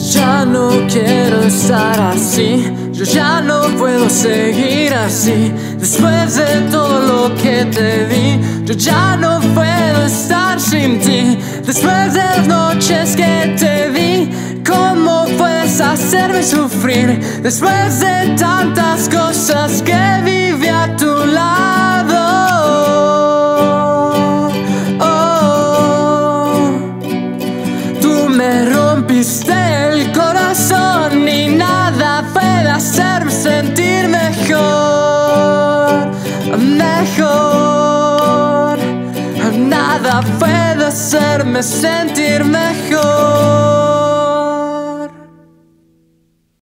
Ya no quiero estar así, yo ya no puedo seguir así. Después de todo lo que te di, yo ya no puedo estar sin ti. Después de las noches que te vi, ¿cómo puedes hacerme sufrir? Después de tantas cosas que viví a tu lado. Tú me rompiste el corazón y nada puede hacerme sentir mejor, mejor. Nada puede hacerme sentir mejor.